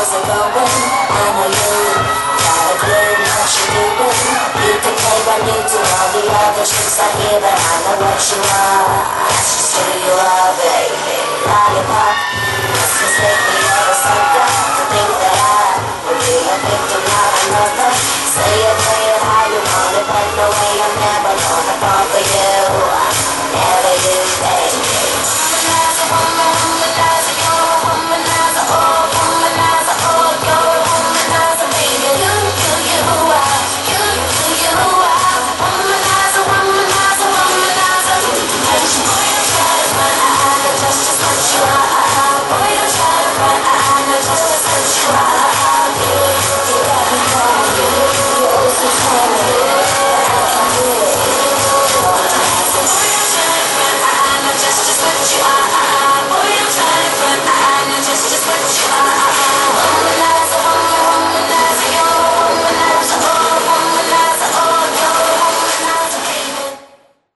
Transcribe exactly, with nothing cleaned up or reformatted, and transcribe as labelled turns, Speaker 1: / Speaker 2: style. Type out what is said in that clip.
Speaker 1: how's it going? I know you got a good what you doing. You can play by me to all the other tricks I hear, but I know what you are. That's just who you are, baby. Lollipop, Christmas